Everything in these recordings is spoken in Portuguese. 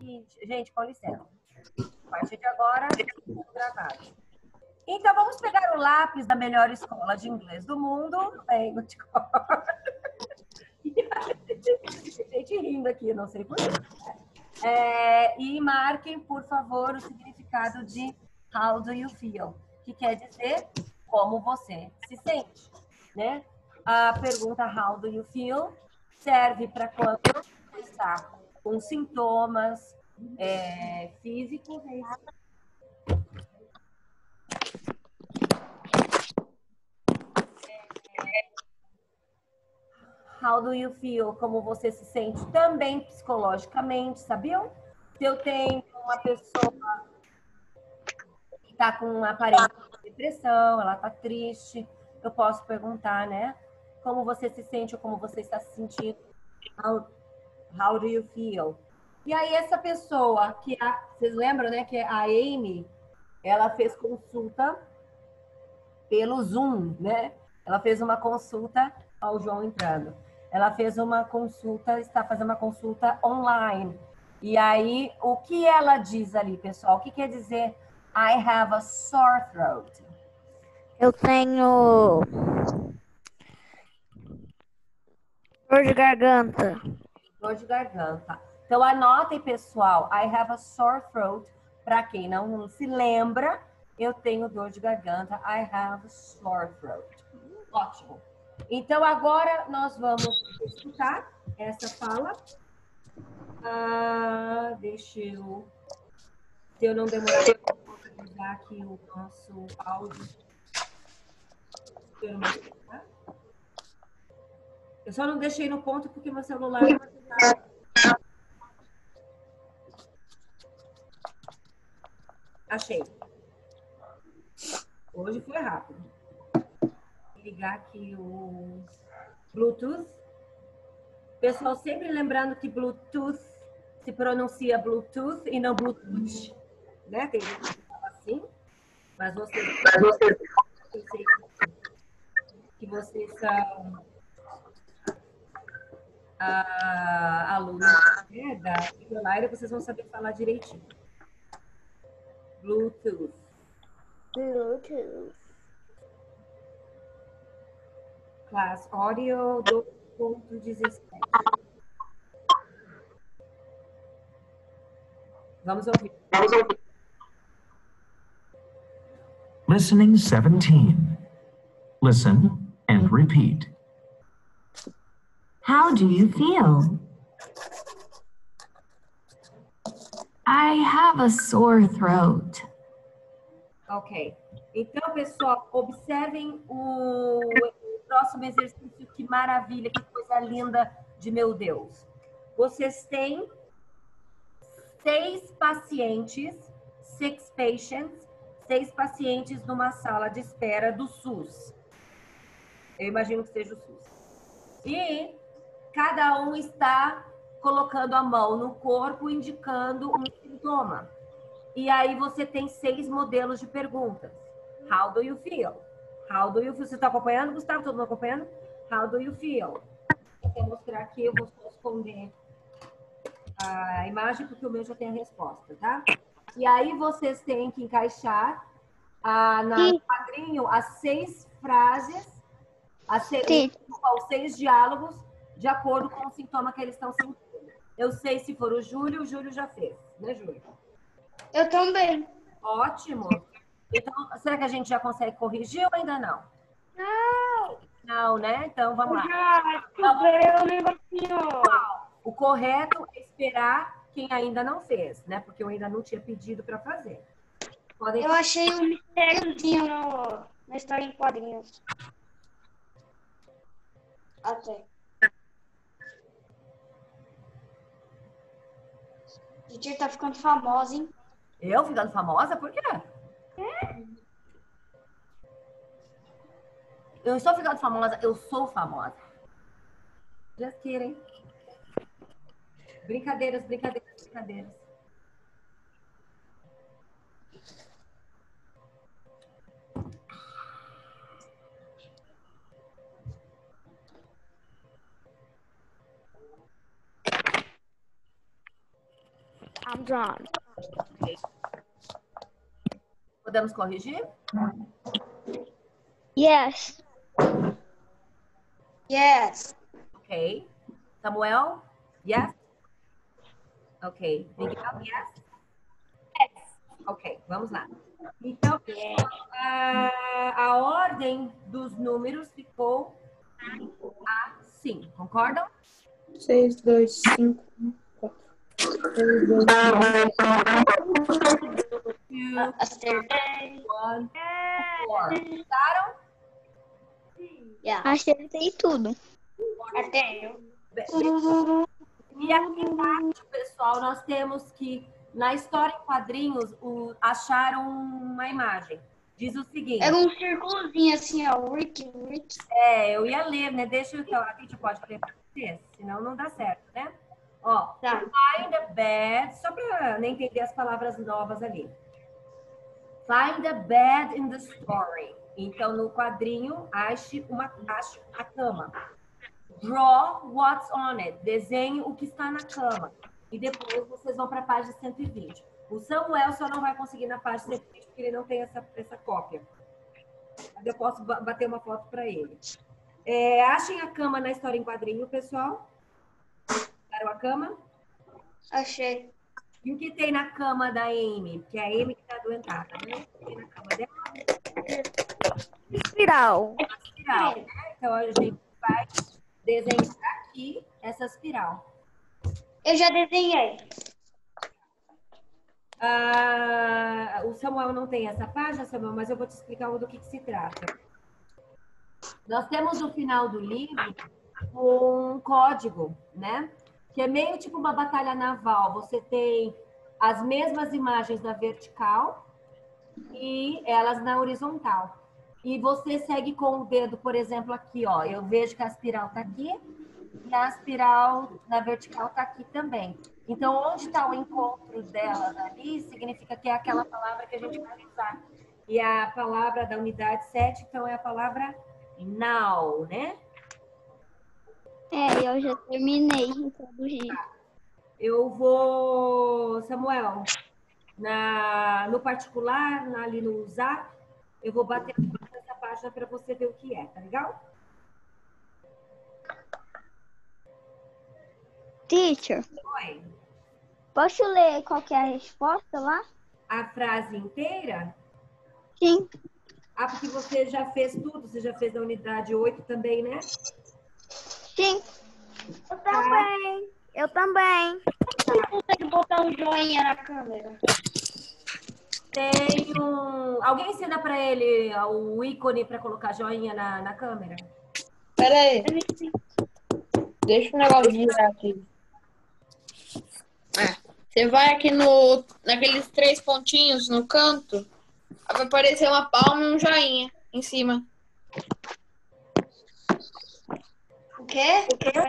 Gente, com licença. A partir de agora, tudo gravado. Então, vamos pegar o lápis da melhor escola de inglês do mundo. Bem, no gente rindo aqui, não sei por quê. E marquem, por favor, o significado de how do you feel, que quer dizer como você se sente, né? A pergunta how do you feel serve para quando você está com sintomas físicos. How do you feel? Como você se sente também psicologicamente, sabiam? Se eu tenho uma pessoa que está com uma aparência de depressão, ela está triste, eu posso perguntar, né? Como você se sente ou como você está se sentindo? How do you feel? E aí essa pessoa, vocês lembram, né, que a Amy, ela fez consulta pelo Zoom, né? Ela fez uma consulta, ao João entrando. Ela fez uma consulta, está fazendo uma consulta online. E aí, o que ela diz ali, pessoal? O que quer dizer I have a sore throat? Eu tenho dor de garganta. Dor de garganta. Então, anotem, pessoal, I have a sore throat. Para quem não se lembra, eu tenho dor de garganta. I have a sore throat. Ótimo. Então, agora nós vamos escutar essa fala. Deixa eu... Se eu não demorar, eu vou utilizar aqui o nosso áudio. Eu só não deixei no ponto porque meu celular... Achei. Hoje foi rápido. Vou ligar aqui o Bluetooth. Pessoal, sempre lembrando que Bluetooth se pronuncia Bluetooth e não Bluetooth, né? Tem gente que fala assim, mas vocês eu sei que vocês são alunos, né, da Live, vocês vão saber falar direitinho. Bluetooth. Class Audio 2.17. Vamos ouvir. Listening 17. Listen and repeat. How do you feel? I have a sore throat. Ok. Então, pessoal, observem o próximo exercício. Que maravilha, que coisa linda de meu Deus. Vocês têm 6 pacientes, 6 pacientes numa sala de espera do SUS. Eu imagino que seja o SUS. E cada um está colocando a mão no corpo, indicando um sintoma. E aí você tem 6 modelos de perguntas. How do you feel? How do you feel? Você está acompanhando, Gustavo? Todo mundo acompanhando? How do you feel? Vou mostrar aqui, eu vou esconder a imagem, porque o meu já tem a resposta, tá? E aí vocês têm que encaixar no quadrinho as 6 frases, os 6 diálogos, de acordo com o sintoma que eles estão sentindo. Eu sei se for o Júlio já fez, né, Júlio? Eu também. Ótimo. Então, será que a gente já consegue corrigir ou ainda não? Não. Não, né? Então, vamos lá. O correto é esperar quem ainda não fez, né? Porque eu ainda não tinha pedido para fazer. Eu achei um mistériozinho na história em quadrinhos. Até. A Titia tá ficando famosa, hein? Eu ficando famosa? Por quê? Eu estou ficando famosa, eu sou famosa. Just kidding. Brincadeiras. I'm done. Podemos corrigir? Yes. Yes. Ok. Samuel? Yes? Ok. Miguel? Yes? Ok, vamos lá. Então, pessoal, a ordem dos números ficou assim, concordam? 6, 2, 5, 4. 6, 2, 2, Acertei. 1, 4. Gostaram? Yeah. Acertei tudo. Até eu. E aqui embaixo, pessoal, nós temos que, na história em quadrinhos, acharam uma imagem. Diz o seguinte. Era um círculozinho assim, ó. Rick. Eu ia ler, né? Deixa eu... A gente pode ler para vocês, senão não dá certo, né? Ó, Tá. find a bed, só para nem entender as palavras novas ali. Find a bed in the story. Então, no quadrinho, ache a cama. Draw what's on it. Desenhe o que está na cama. E depois vocês vão para a página 120. O Samuel só não vai conseguir na página 120 porque ele não tem essa cópia. Mas eu posso bater uma foto para ele. Achem a cama na história em quadrinho, pessoal. Acharam a cama? Achei. E o que tem na cama da Amy? Que é a Amy que está adoentada, né? O que tem na cama dela? Espiral. Espiral, né? Então, a gente vai desenhar aqui essa espiral. Eu já desenhei. O Samuel não tem essa página, Samuel, mas eu vou te explicar do que se trata. Nós temos no final do livro um código, né? Que é meio tipo uma batalha naval. Você tem as mesmas imagens na vertical e elas na horizontal. E você segue com o dedo, por exemplo, aqui, ó. Eu vejo que a espiral tá aqui e a espiral na vertical tá aqui também. Então, onde está o encontro delas ali, significa que é aquela palavra que a gente vai usar. E a palavra da unidade 7, então, é a palavra now, né? Eu já terminei de traduzir. Eu vou, Samuel, no particular, ali no Zap, eu vou bater nessa página para você ver o que é, tá legal? Teacher, Oi. posso ler qual que é a resposta lá? A frase inteira? Sim. Porque você já fez tudo, você já fez da unidade 8 também, né? Sim. Eu também. Eu também. Você consegue botar um joinha na câmera? Tem Alguém ensina para ele o ícone para colocar joinha na câmera? Pera aí. Deixa o negócio girar aqui. Você vai aqui naqueles 3 pontinhos no canto. Vai aparecer uma palma e um joinha em cima. O quê?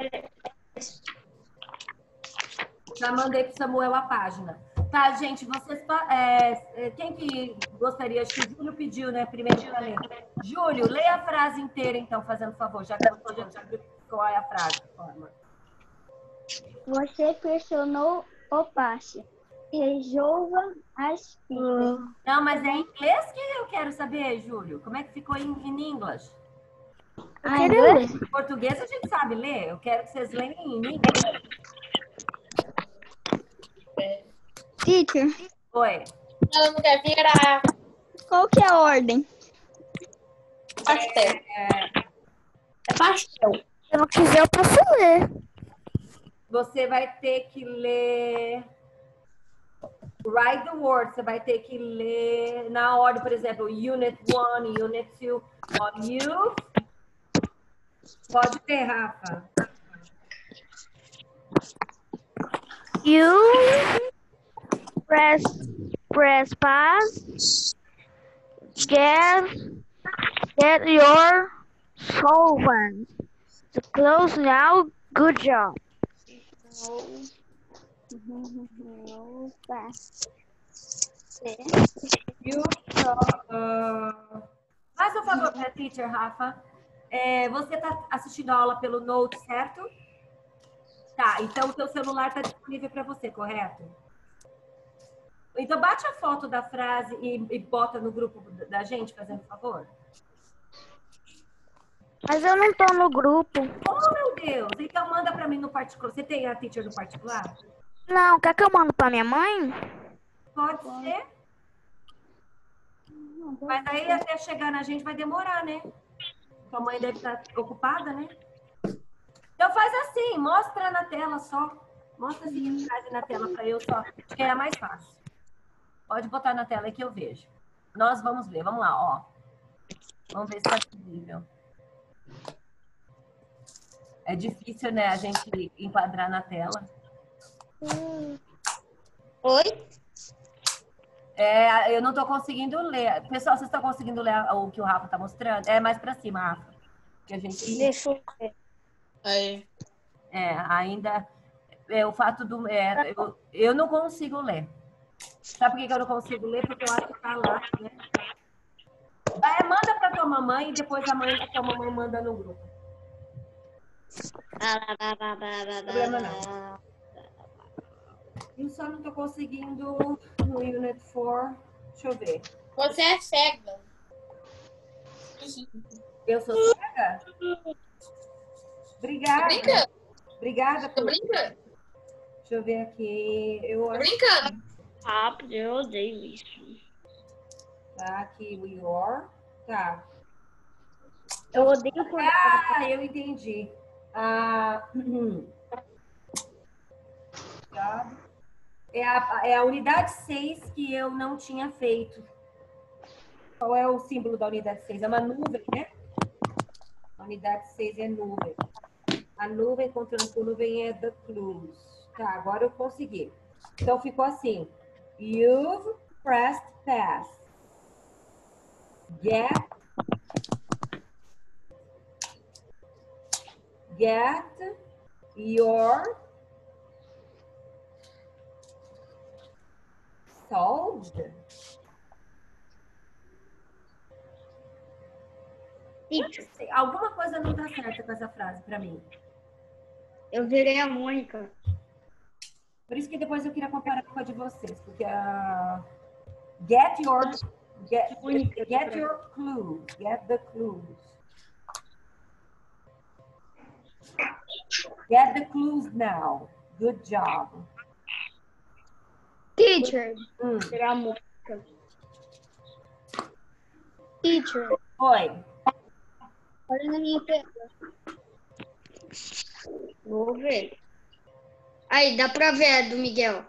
Já mandei para Samuel a página. Tá, gente, vocês... quem que gostaria? Acho que o Júlio pediu, né? Primeiro para ler. Júlio, leia a frase inteira, então, fazendo favor, já que eu já vi qual é a frase. Você pressionou o passe. Resolva as pistas. Não, mas é em inglês que eu quero saber, Júlio. Como é que ficou em inglês? Inglês? Em português a gente sabe ler. Eu quero que vocês leiam em inglês. Teacher, Oi. Ela não quer virar qual que é a ordem? pastel. É pastel. Se eu não quiser, eu posso ler. Você vai ter que ler... Write the word. Você vai ter que ler na ordem, por exemplo, Unit 1, Unit 2. On you. Pode ter, Rafa. You press pass. Get your solvent. To close now. Good job. Faz um favor para a teacher, Rafa. Você está assistindo a aula pelo Note, certo? Tá, então o seu celular está disponível para você, correto? Então bate a foto da frase e bota no grupo da gente, fazendo favor. Mas eu não tô no grupo. Oh, meu Deus! Então manda pra mim no particular. Você tem a teacher no particular? Não, quer que eu mando pra minha mãe? Pode ser. Mas aí até chegar na gente vai demorar, né? Sua mãe deve estar ocupada, né? Então faz assim, mostra na tela só. Mostra a seguinte frase na tela pra eu só. Acho que é mais fácil. Pode botar na tela aí que eu vejo. Nós vamos ver. Vamos lá, ó. Vamos ver se tá visível. É difícil, né, a gente enquadrar na tela. Oi? Eu não tô conseguindo ler. Pessoal, vocês estão conseguindo ler o que o Rafa tá mostrando? É mais pra cima, Rafa. Que a gente... Deixa eu ver. Aí. Ainda... o fato do... eu não consigo ler. Sabe por que eu não consigo ler? Porque eu acho que tá lá, né? Manda pra tua mamãe e depois a tua mamãe manda no grupo. Problema não. Eu só não tô conseguindo no Unit 4. Deixa eu ver. Você é cega. Eu sou cega? Obrigada. Tô brincando. Obrigada. Tô brincando. Deixa eu ver aqui. Tô brincando. Rápido, eu odeio isso. Tá aqui o your. Tá. Eu odeio por Eu entendi. É a unidade 6 que eu não tinha feito. Qual é o símbolo da unidade 6? É uma nuvem, né? A unidade 6 é nuvem. A nuvem contando com nuvem é the clues. Tá, agora eu consegui. Então ficou assim. You've pressed pass. Get your solved. Alguma coisa não tá certa com essa frase pra mim. Eu virei a Mônica. Por isso que depois eu queria comparar com a de vocês, porque get your clues, get the clues. Get the clues now. Good job. Teacher. Virar a Mônica. Teacher. Oi. Olha na minha tela. Vou ver. Aí, dá pra ver a do Miguel.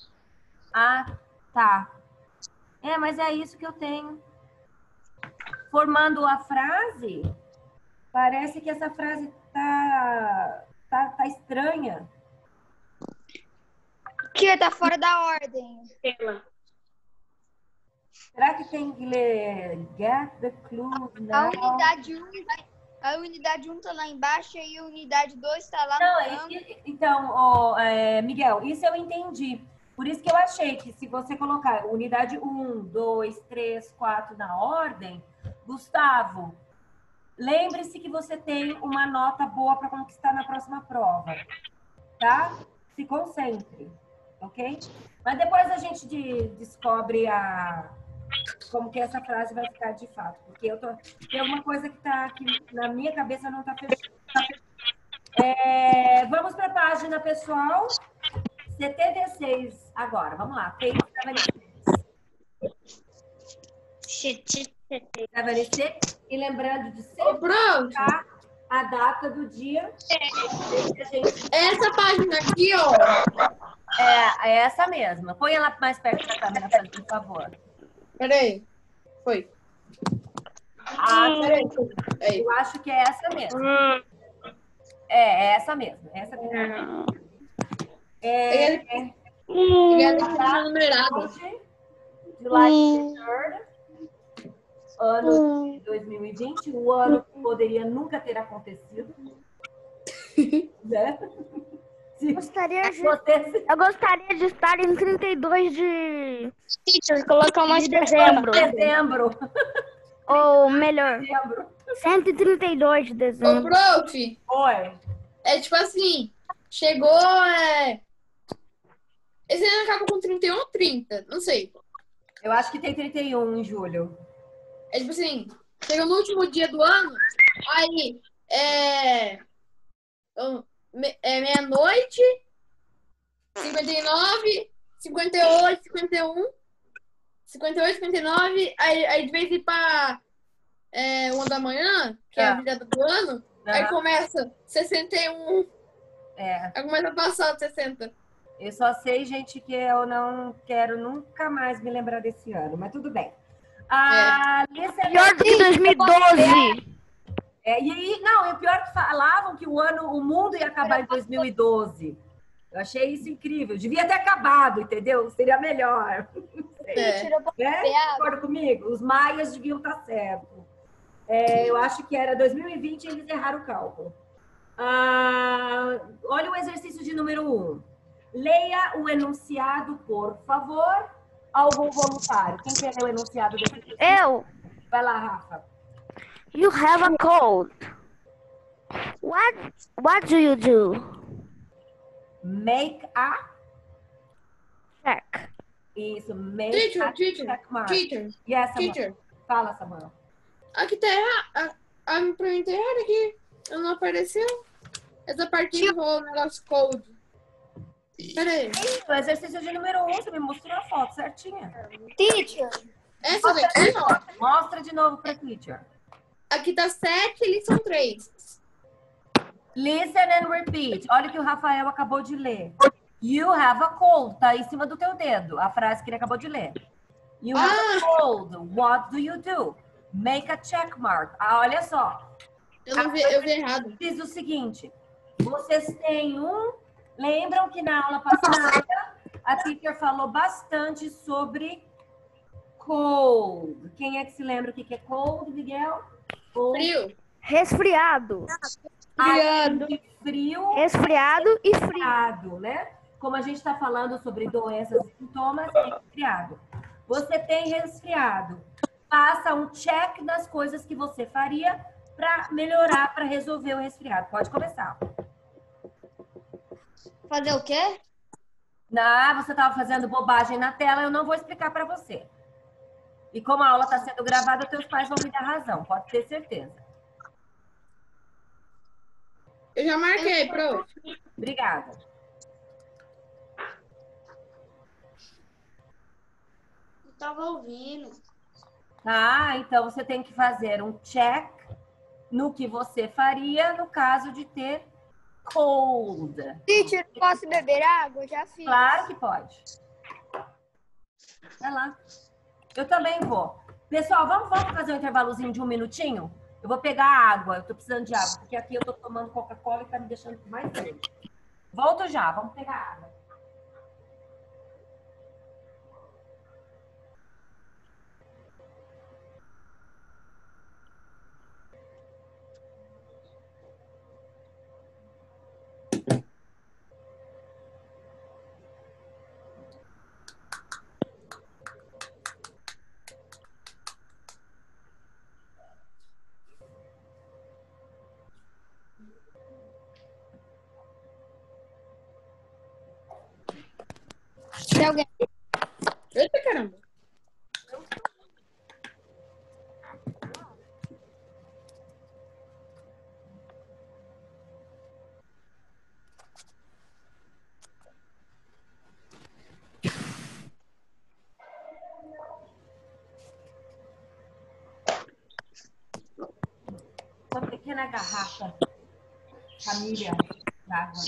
Tá. Mas é isso que eu tenho. Formando a frase, parece que essa frase tá estranha. Que tá fora da ordem. Será que tem que ler get the clues now? A unidade 1 tá lá embaixo e a unidade 2 tá lá Não, no canto. então, Miguel, isso eu entendi. Por isso que eu achei que se você colocar unidade 1, 2, 3, 4 na ordem, Gustavo, lembre-se que você tem uma nota boa para conquistar na próxima prova, tá? Se concentre, ok? Mas depois a gente descobre como que essa frase vai ficar de fato, porque tem alguma coisa que tá aqui na minha cabeça não tá fechada. Vamos para a página pessoal 76 agora, vamos lá. Page 76. E lembrando de sempre Pronto. colocar a data do dia. Essa página aqui, ó. É essa mesma. Põe ela mais perto da câmera, por favor. Peraí. Foi. Peraí. Aí. Eu acho que é essa mesmo. É essa mesmo. Essa mesmo. Ele é numerado. July 3rd, ano de 2020, o ano que poderia nunca ter acontecido. Né? Eu gostaria de estar em 32 de Teacher, colocar mais dezembro. Dezembro. Ou melhor, Dezembro. 132 de Ô, dezembro. prof, Oi. é tipo assim, chegou Esse ano acaba com 31 ou 30, não sei. Eu acho que tem 31 em julho. É tipo assim, chega no último dia do ano, aí meia-noite, 59, 58, 51, 58, 59, aí de vez em pra 1 da manhã, que é a virada do ano, aí começa 61, aí começa a passar de 60. Eu só sei, gente, que eu não quero nunca mais me lembrar desse ano, mas tudo bem. Pior do que 2012. E aí, não, o pior é que falavam que o mundo ia acabar em 2012. Eu achei isso incrível. Devia ter acabado, entendeu? Seria melhor. Concorda comigo? Os maias deviam estar certo. Eu acho que era 2020 e eles erraram o cálculo. Olha o exercício de número 1. Leia o enunciado, por favor. Algum voluntário. Quem quer ler o enunciado desse exercício? Eu. Vai lá, Rafa. You have a cold. What do you do? Make a... Check. Isso, make a check mark. Teacher. Yes, Samuel. Teacher. Fala, Samuel. Aqui tá errado. Pra mim tá errado aqui. Não apareceu. Essa parte do negócio code. Pera aí. O exercício de número 1, você me mostrou a foto certinha. Teacher. Essa daqui, ó. Mostra de novo pra teacher. Aqui tá 7, eles são 3. Listen and repeat. Olha o que o Rafael acabou de ler. You have a cold. Tá em cima do teu dedo. A frase que ele acabou de ler. You have a cold. What do you do? Make a check mark. Olha só. Eu vi errado. Diz o seguinte. Vocês têm Lembram que na aula passada a teacher falou bastante sobre cold. Quem é que se lembra o que é cold, Miguel? Cold. Frio. Resfriado. Frio. Resfriado e frio. Resfriado, né? Como a gente está falando sobre doenças e sintomas, é resfriado. Você tem resfriado. Faça um check das coisas que você faria para melhorar, para resolver o resfriado. Pode começar. Fazer o quê? Você estava fazendo bobagem na tela, eu não vou explicar para você. E como a aula está sendo gravada, teus pais vão me dar razão, pode ter certeza. Eu já marquei, prof. Obrigada. Eu tava ouvindo. Então você tem que fazer um check no que você faria no caso de ter cold. Teacher, posso beber água? Já fiz. Claro que pode. Vai lá. Eu também vou. Pessoal, vamos fazer um intervalozinho de 1 minutinho? Eu vou pegar água. Eu tô precisando de água, porque aqui eu tô tomando Coca-Cola e tá me deixando com mais sede. Volto já. Vamos pegar água. Tem alguém? Eita, caramba. Uma pequena garrafa. Família d'água.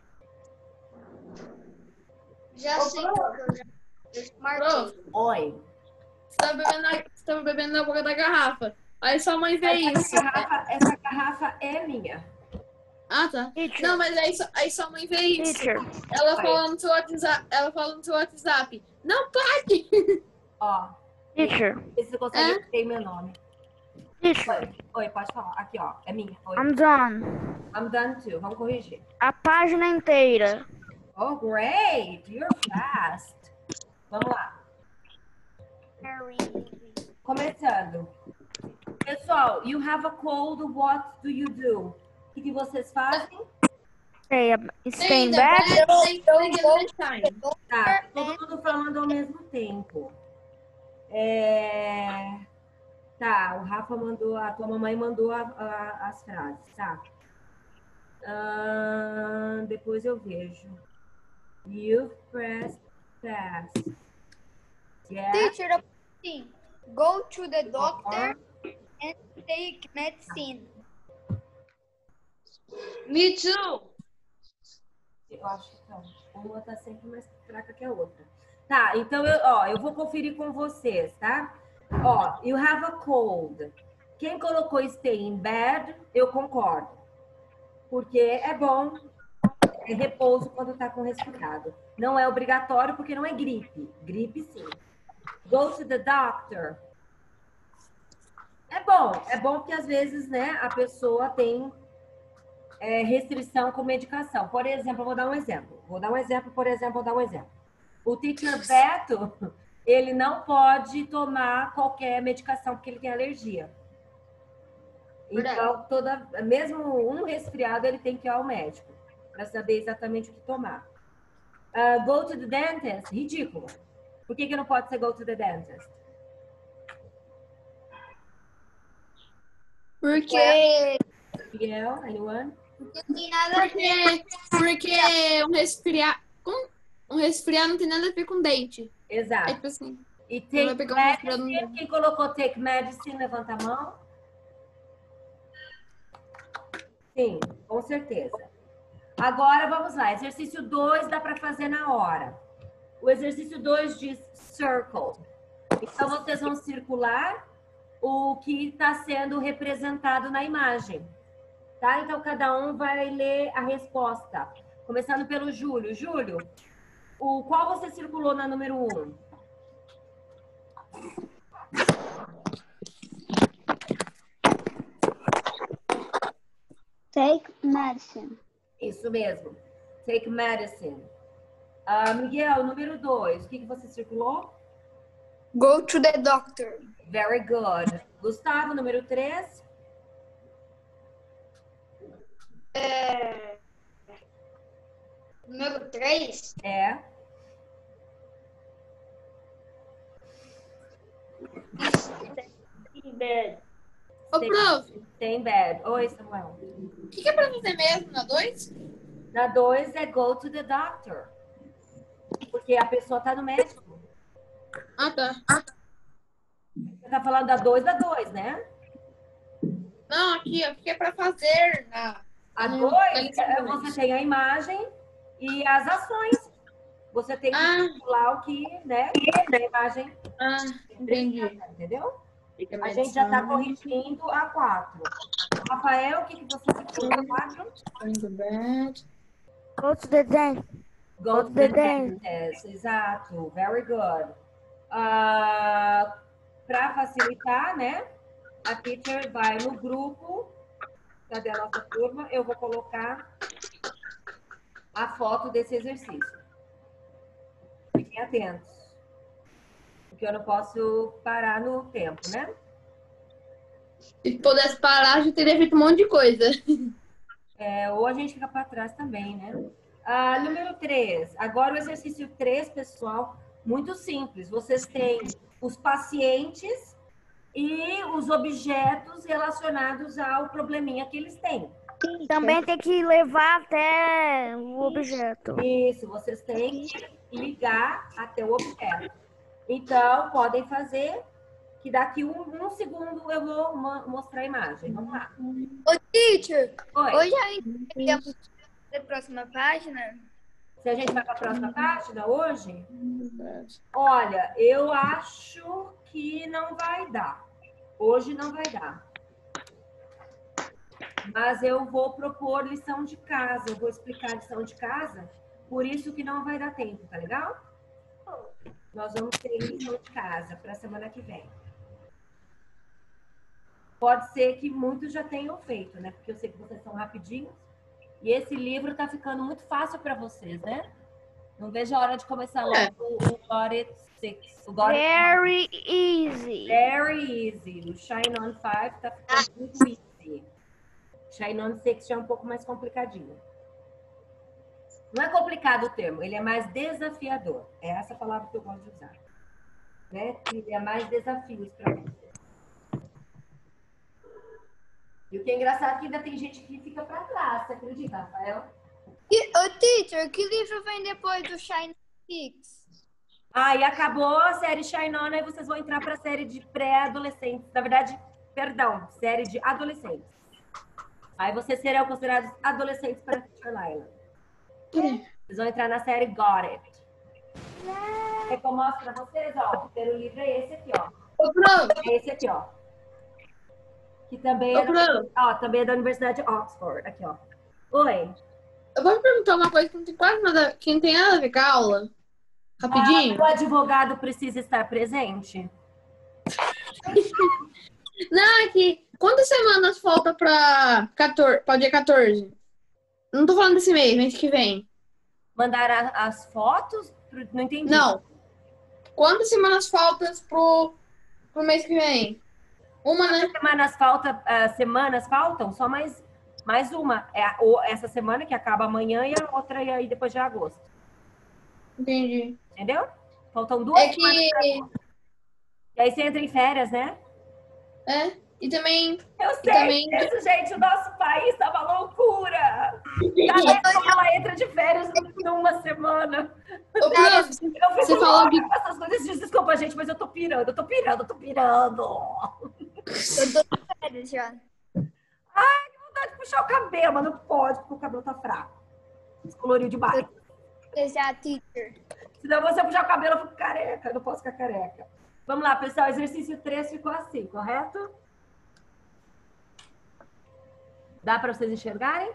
Já sei. Eu marquei. Oi. Você tava bebendo na boca da garrafa. Aí sua mãe vê isso. Essa garrafa é minha. Ah, tá. Teacher. Não, mas aí sua mãe vê isso. Teacher. Ela fala no seu WhatsApp. Não pode! Ó. Teacher. Vê se você consegue ter meu nome. Teacher. Oi, pode falar. Aqui, ó. É minha. Oi. I'm done. I'm done too. Vamos corrigir. A página inteira. Oh, great. You're fast. Vamos lá. Começando. Pessoal, you have a cold. What do you do? O que vocês fazem? Stay in the bed, stay time. Tá, todo mundo falando ao mesmo tempo. Tá, o Rafa mandou, a tua mamãe mandou as frases, tá? Depois eu vejo. You press fast. Yeah. Teacher, assim, go to the doctor and take medicine. Me too. Eu acho que não. Uma tá sempre mais fraca que a outra. Tá, então eu vou conferir com vocês, tá? Ó, you have a cold. Quem colocou stay in bed, eu concordo. Porque é bom, é repouso quando tá com resfriado. Não é obrigatório porque não é gripe. Gripe, sim. Go to the doctor. É bom porque às vezes, né, a pessoa tem restrição com medicação. Por exemplo, eu vou dar um exemplo. O teacher Beto, ele não pode tomar qualquer medicação porque ele tem alergia. Então, mesmo um resfriado, ele tem que ir ao médico para saber exatamente o que tomar. Go to the dentist, ridículo. Por que não pode ser go to the dentist? Porque Miguel, anyone? não tem nada a ver. Porque um resfriado não tem nada a ver com dente. Exato. É tipo assim. E vai take pegar um medicine, resfriado quem colocou take medicine, levanta a mão. Sim, com certeza. Agora, vamos lá. Exercício 2 dá para fazer na hora. O exercício 2 diz circle. Então, vocês vão circular o que está sendo representado na imagem. Tá? Então, cada um vai ler a resposta. Começando pelo Júlio. Júlio, qual você circulou na número 1? Take medicine. Isso mesmo. Take medicine. Miguel, número 2. O que você circulou? Go to the doctor. Very good. Gustavo, número 3. Número 3. In bed. Ô, prof, Stay in bed. Oi, Samuel. o que é pra fazer mesmo na 2? Na 2 é go to the doctor. Porque a pessoa tá no médico. Ah, tá. Você tá falando da 2, né? Não, aqui, ó. O que é pra fazer na... A Hum, 2, tá você tem a imagem e as ações. Você tem que calcular o que, né? A imagem. Entendi. Entendeu? A gente já tá corrigindo a 4. Rafael, o que você circulou na 4? Go to the dentist. Go to the dentist. Exato. Very good. Para facilitar, né? A teacher vai no grupo. Cadê a nossa turma? Eu vou colocar a foto desse exercício. Fiquem atentos. Porque eu não posso parar no tempo, né? Se pudesse parar, já teria feito um monte de coisa. Ou a gente fica para trás também, né? Número 3. Agora o exercício 3, pessoal, muito simples. Vocês têm os pacientes e os objetos relacionados ao probleminha que eles têm. Também tem que levar até o objeto. Isso, vocês têm que ligar até o objeto. Então, podem fazer, que daqui um segundo eu vou mostrar a imagem. Vamos lá. Ô, teacher, Oi. hoje ainda temos a próxima página. Se a gente vai para a próxima página hoje, olha, eu acho que não vai dar. Hoje não vai dar. Mas eu vou propor lição de casa. Eu vou explicar a lição de casa. Por isso que não vai dar tempo, tá legal? Nós vamos ter lição de casa para a semana que vem. Pode ser que muitos já tenham feito, né? Porque eu sei que vocês são rapidinhos. E esse livro tá ficando muito fácil para vocês, né? Não vejo a hora de começar logo o Got It 6. O Got It Very easy. Very easy. O Shine On 5 tá ficando muito easy. Shine On 6 já é um pouco mais complicadinho. Não é complicado o termo, ele é mais desafiador. É essa palavra que eu gosto de usar. Né? Ele é mais desafios para você. E o que é engraçado é que ainda tem gente que fica para trás, você acredita, Rafael? Teacher, que livro vem depois do Shine Six? E acabou a série Shine On, e vocês vão entrar para a série de pré-adolescentes. Na verdade, perdão, série de adolescentes. Aí vocês serão considerados adolescentes para Teacher Laila. Vocês vão entrar na série Got It. É que eu mostro para vocês, ó. O primeiro livro é esse aqui, ó. É esse aqui, ó. Que também também é da Universidade de Oxford. Aqui, ó. Oi. Eu vou perguntar uma coisa que não tem quase nada, que não tem nada a ver com a aula. Rapidinho. O advogado precisa estar presente? Não, é que quantas semanas falta para dia 14? Não tô falando desse mês que vem. Mandar as fotos? Não entendi. Não. Quantas semanas faltam pro mês que vem? Uma, né? Semanas faltam? Só mais uma. Essa semana que acaba amanhã e a outra e aí depois de agosto. Entendi. Entendeu? Faltam 2 semanas. E aí você entra em férias, né? É. E também... Eu sei isso, gente. O nosso país tá uma loucura. Ela entra de férias numa semana. Você falou que... essas coisas. Desculpa, gente, mas eu tô pirando. Eu tô de férias já. Que vontade de puxar o cabelo, mas não pode, porque o cabelo tá fraco. Descoloriu demais. Já, teacher. Senão você puxar o cabelo, eu fico careca. Eu não posso ficar careca. Vamos lá, pessoal. Exercício 3 ficou assim, correto? Dá para vocês enxergarem?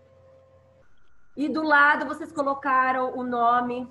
E do lado vocês colocaram o nome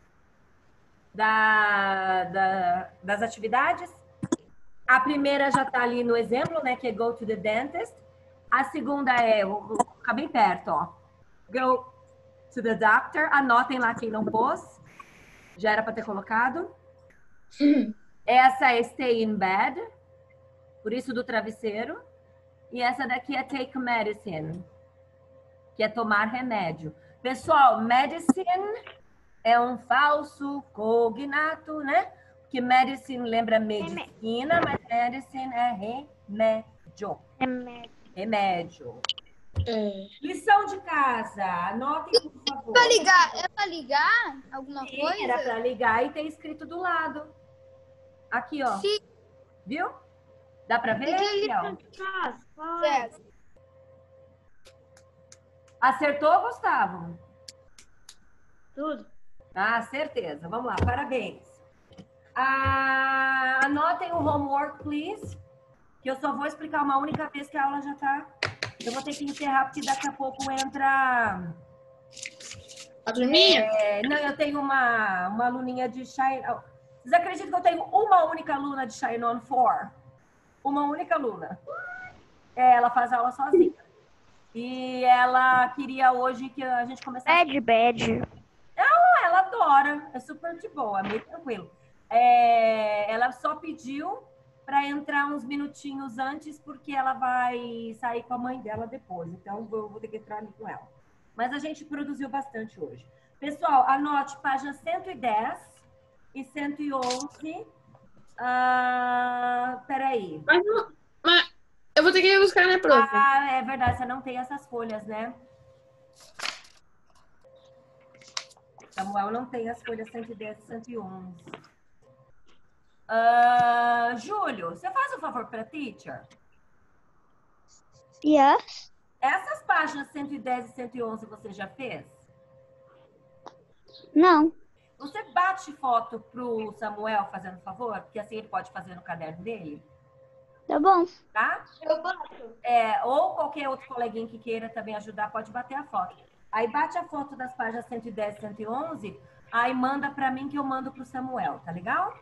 das atividades. A primeira já está ali no exemplo, né? Que é Go to the Dentist. A segunda vou ficar bem perto, ó. Go to the doctor. Anotem lá quem não pôs. Já era para ter colocado. Essa é Stay in bed. Por isso do travesseiro. E essa daqui é Take medicine. Que é tomar remédio. Pessoal, medicine é um falso cognato, né? Porque medicine lembra medicina, mas medicine é remédio. Remédio. Lição de casa. Anotem, por favor. É pra ligar alguma coisa? Era pra ligar e tem escrito do lado. Aqui, ó. Sim. Viu? Dá pra ver? Certo. Acertou, Gustavo? Tudo. Certeza. Vamos lá, parabéns. Anotem o homework, please. Que eu só vou explicar uma única vez que a aula já tá. Eu vou ter que encerrar, porque daqui a pouco entra... A turminha? Não, eu tenho uma aluninha de Shine... Vocês acreditam que eu tenho uma única aluna de Shine On 4? Uma única aluna. Ela faz aula sozinha. E ela queria hoje que a gente começasse... Bad. Não, ela adora. É super de boa, é meio tranquilo. Ela só pediu para entrar uns minutinhos antes, porque ela vai sair com a mãe dela depois. Então, eu vou ter que entrar ali com ela. Mas a gente produziu bastante hoje. Pessoal, anote páginas 110 e 111. Peraí. Mas eu vou ter que ir buscar, né, prof? É verdade, você não tem essas folhas, né? Samuel não tem as folhas 110 e 111. Júlio, você faz um favor para a teacher? Yes. Essas páginas 110 e 111 você já fez? Não. Você bate foto pro Samuel fazendo favor? Porque assim ele pode fazer no caderno dele? Tá bom. Tá? Eu bato. Ou qualquer outro coleguinha que queira também ajudar, pode bater a foto. Aí bate a foto das páginas 110 e 111, aí manda para mim que eu mando pro Samuel, tá legal?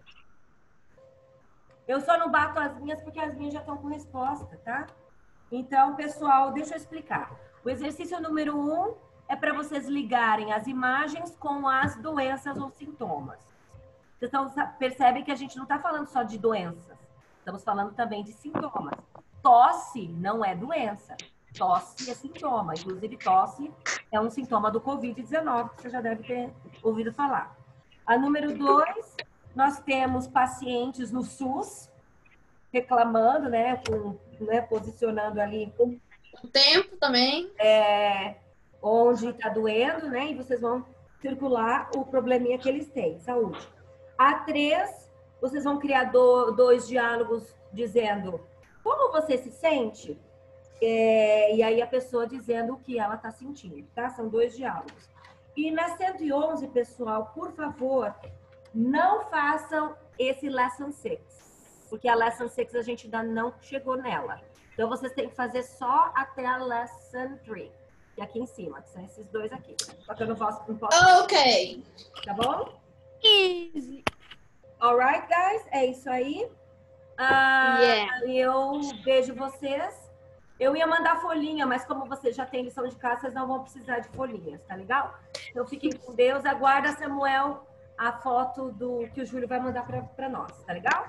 Eu só não bato as minhas porque as minhas já estão com resposta, tá? Então, pessoal, deixa eu explicar. O exercício número 1 é para vocês ligarem as imagens com as doenças ou sintomas. Vocês percebem que a gente não está falando só de doenças. Estamos falando também de sintomas. Tosse não é doença. tosse é sintoma. Inclusive, tosse é um sintoma do Covid-19, que você já deve ter ouvido falar. A número 2, nós temos pacientes no SUS reclamando, né, posicionando ali O tempo também. onde está doendo, né, e vocês vão circular o probleminha que eles têm, saúde. A 3, vocês vão criar dois diálogos dizendo como você se sente, e aí a pessoa dizendo o que ela está sentindo, tá? São 2 diálogos. E na 111, pessoal, por favor, não façam esse Lesson 6, porque a Lesson 6 a gente ainda não chegou nela. Então, vocês têm que fazer só até a Lesson 3, que é aqui em cima, que são esses 2 aqui. Só que eu não posso... Ok. Tá bom? Easy. Alright, guys? É isso aí. Eu vejo vocês. Eu ia mandar folhinha, mas como vocês já têm lição de casa, vocês não vão precisar de folhinhas, tá legal? Então, fiquem com Deus. Aguarda, Samuel, a foto que o Júlio vai mandar pra nós, tá legal?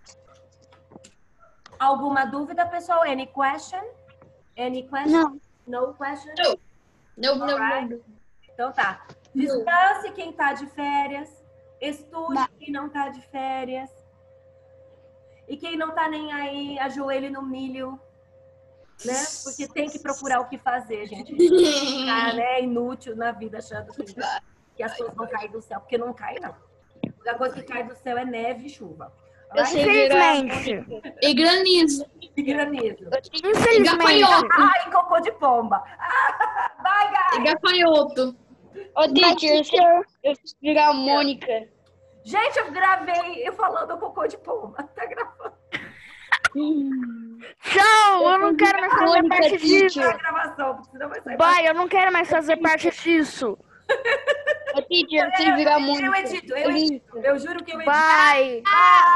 Alguma dúvida, pessoal? Any question? Any question? No question? Não. Então tá. Descanse quem tá de férias. Estude quem não tá de férias. E quem não tá nem aí, ajoelhe no milho. Né? Porque tem que procurar o que fazer, gente. Ficar, né, inútil na vida achando que as coisas vão cair do céu. Porque não cai, não. A coisa que cai do céu é neve e chuva. Infelizmente. E granizo. E granizo. E gafanhoto. Ai, cocô de pomba. Bye, guys. E gafanhoto. Ô, teacher, eu preciso virar a Mônica. Gente, eu gravei eu falando cocô de pomba. Tá gravando. Tchau, eu não quero mais fazer parte disso. A gravação, porque senão vai sair. Bye, eu não quero mais fazer parte disso. Ô, teacher, eu preciso virar a Mônica. Eu edito. Eu juro que eu edito. Bye. Bye.